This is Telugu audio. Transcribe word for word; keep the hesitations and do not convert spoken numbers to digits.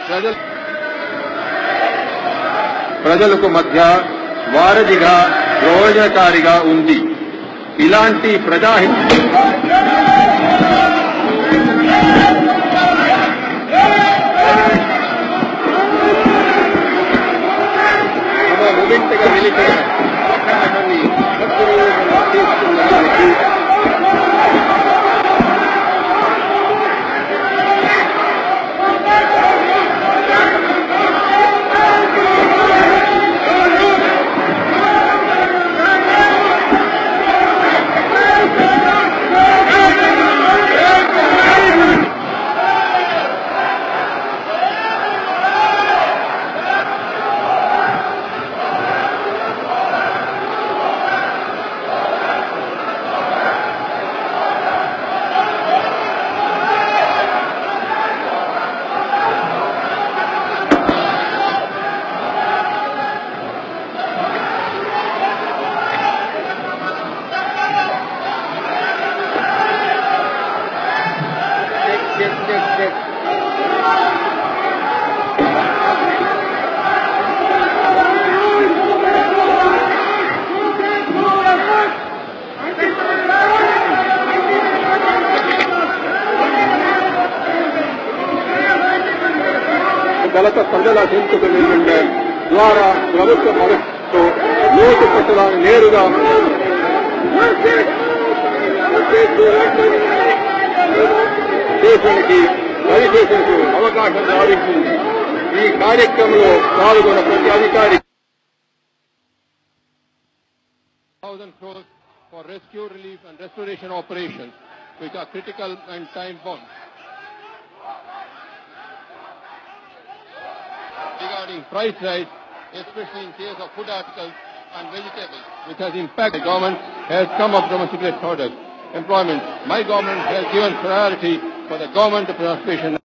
ప్రజలు ప్రజలకు మధ్య వారధిగా ప్రయోజనకారిగా ఉంది. ఇలాంటి ప్రజాహిత ముగింతగా వెలిగిన అఖండమని తీసుకున్నదానికి దళిత ప్రజల హింసకు నిండే ద్వారా ప్రభుత్వ పరిస్థితితో లోటు పట్టడాన్ని నేరుగా దేశానికి పనిచేసేందుకు అవకాశం సాధించింది. ఈ కార్యక్రమంలో పాల్గొన్న ప్రతి అధికారి thousand crores for rescue, relief and restoration operations, which are critical and time bound. Regarding price rise, especially in case of food articles and vegetables, which has impacted the government, has come up domestic orders. Employment. My government has given priority for the government of transportation.